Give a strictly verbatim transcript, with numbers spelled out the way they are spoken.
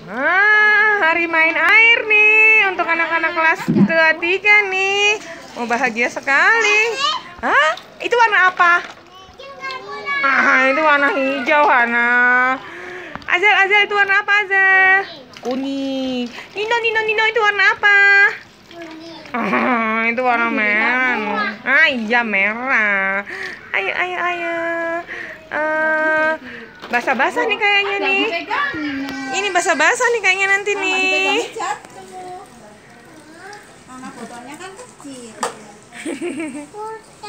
Ah, hari main air nih untuk anak-anak kelas ketiga nih. Oh, bahagia sekali. Hah? Itu warna apa? Ah, itu warna hijau, Hana. Azel, Azel, itu warna apa, Azel? Kuning. Nino, Nino, Nino, itu warna apa? Ah, itu warna merah. Ah, iya merah. Ayo, ayo, ayo. Uh, basah-basah nih kayaknya nih. Ini basah-basah nih kayaknya nanti nih. Karena botolnya kan kecil.